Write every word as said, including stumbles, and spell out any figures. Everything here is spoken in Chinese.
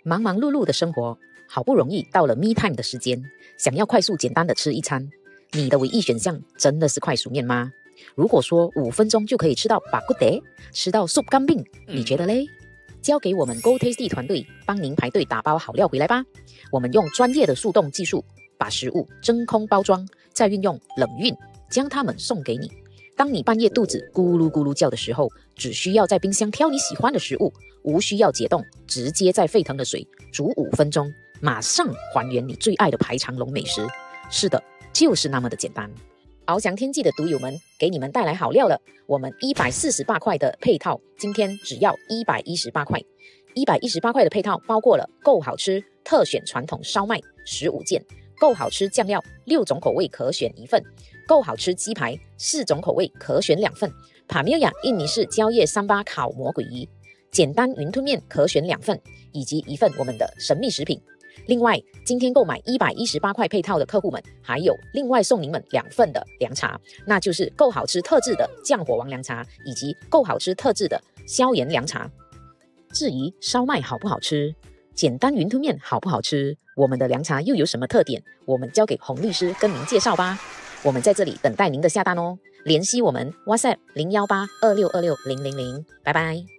忙忙碌碌的生活，好不容易到了 me time 的时间，想要快速简单的吃一餐，你的唯一选项真的是快熟面吗？如果说五分钟就可以吃到把骨得，吃到 soup 干饼，你觉得嘞？交给我们 Go Tasty 团队帮您排队打包好料回来吧。我们用专业的速冻技术把食物真空包装，再运用冷运将它们送给你。当你半夜肚子咕噜咕噜叫的时候，只需要在冰箱挑你喜欢的食物，无需要解冻，直接在沸腾的水煮五分钟，马上还原你最爱的排肠龙美食。是的，就是那么的简单。翱翔天际的赌友们，给你们带来好料了。我们一百四十八块的配套，今天只要一百一十八块。一百一十八块的配套包括了够好吃特选传统烧麦十五件，够好吃酱料六种口味可选一份，够好吃鸡排四种口味可选两份，帕米亚印尼式蕉叶三八烤魔鬼鱼，简单云吞面可选两份，以及一份我们的神秘食品。另外，今天购买一百一十八块配套的客户们，还有另外送您们两份的凉茶，那就是够好吃特制的降火王凉茶，以及够好吃特制的消炎凉茶。至于烧麦好不好吃，简单云吞面好不好吃，我们的凉茶又有什么特点，我们交给洪律师跟您介绍吧。我们在这里等待您的下单哦，联系我们 WhatsApp 零一八二六二六零零零，拜拜。